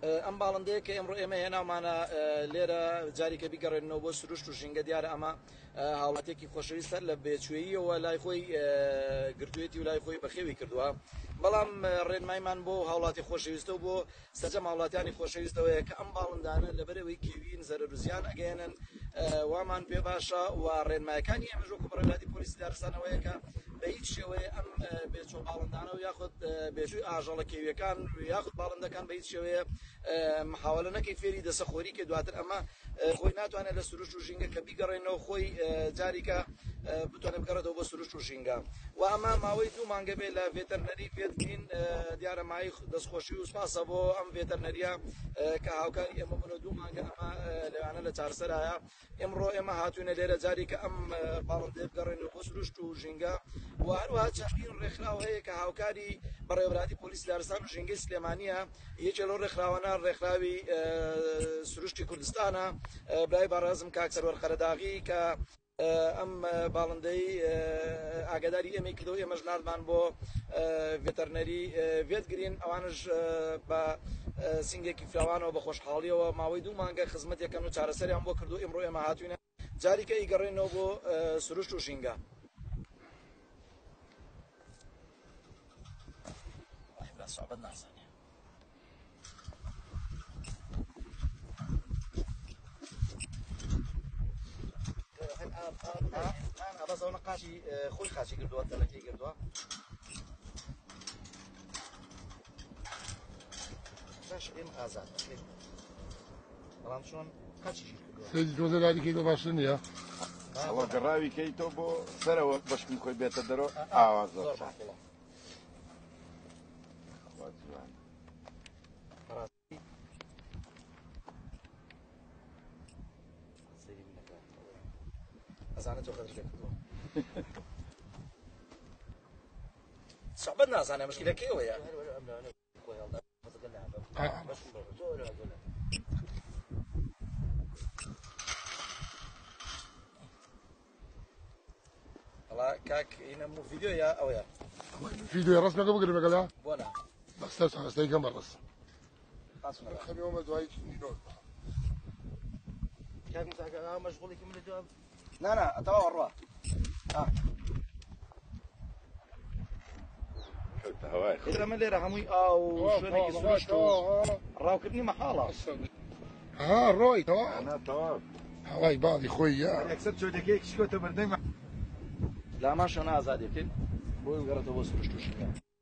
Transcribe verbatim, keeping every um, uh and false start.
ئەم باڵندەیە کە ئەمڕۆ ئێمە هێناومانە لێرە جاریکە بیگەڕێنەوە بۆ سروشت و ژینگە دیارە ئەمە هاوڵاتێکی خۆشەویستە لە بێچوێییەوە لای خۆی گردوێتی و لای خۆی بەخێوی کردووە بەڵام ڕێنمایمان بۆ هاوڵاتی خۆشەویستە و بۆ سەرجەم هاوڵاتیانی خۆشەویستەوەیە کە ئەم باڵندانە لەبەرەوەی کێوین زەرەر و زیان ئەگەێنن وامان پێ باشە و ڕێنمایەکانی ئێمەش وەکو بەڕێوەتی پۆلیسی دارستانەوەیە کە بە هیچ شێوەیە ئەم بێچۆ باڵندانە و یاخود بێژووی ئاژەڵە کێویەکان یاخود باڵندەکان بە هیچ شێوەیە محاولە نەکەی فێری دەسەخۆری کە دواتر ئەمە خۆی ناتوانێت لە سروشت و ژینگە کە بیگەڕێنەوە خۆی جاریکە بتوانێت بگەڕێتەوە بۆ سروشت و ژینگە و ئەمە ماوەی دوو مانگە بێ لە ڤێتەرنەری پێدبین دیارە مای دەستخۆشی و سپاسە بۆ ئەم ڤێتەرنەریە کە هاوکاری ئێمە بوونە دوو مانگە ئەمە لەوانە لە چارەسەرایە ئێمڕۆ ئێمە هاتوونە لێرە جاریکە ئەم باڵندەیە بگەڕێنەوە بۆ سروشت و ژینگە و هەروەها چەندین ڕێکخراو هەیە کە هاوکاری بەڕێوەبەری پۆلیسی دارستان و ژینگەی سلێمانیە یەکێ لەو ڕێکخراوانە ڕێکخراوی سروشتی کوردستانە برای بەڕێزم کاک سەرۆر خەرەداغی کە ئەم باڵندەی ئاگاداری ئێمەی کردەوە ئێمەش ناردمان بۆ ڤێتەرنەری ڤێتگرین ئەوانش بە سینگێکی فراوانەوە بە خۆشحاڵیەوە ماوەی دوو مانگە خزمەتێکەکەن و چارەسەریان بۆ کردو ئێمڕۆ ئێمە هاتوینە جاریکە ئیگەڕێنەوە بۆ سروشت و ژینگە صعبت نازانێ بەس ئەو نەقاشی خۆی خاچی کردووە تەلەکەی کردووە باش ئێمە ئازاد بەڵام چۆن قاچیشی کردووە سەیدی تۆزە دادیکەیتەوە باشتر نییە ئەوە گەڕاوی کەیتەوە بۆ سەرەوە بەشکم خۆی بێتە دەرەوە ئاواز زۆر ئەزانێت تۆ خەرج کردووە صعبت نازانێ مشکلەکەیەوەیە والله كاك هنا مو فيديو يا او يا فيديو يا رسمك بقرب مقلا بونا بس تسعة استيقظ كم مرة خاصنا خلي يوم دوايك نينون كان انت مشغول يكمل الجواب لا لا اتوا الروح اه هواي إذا ما اللي رحمي أو شو يسوشتو راوكبني محالة ها روي توا أنا توا هواي بعض خويا أكسبت شو دقيقة شو تبردين لا ما شو أنا أزادي كن بقول قرأت بوس رشتو شنو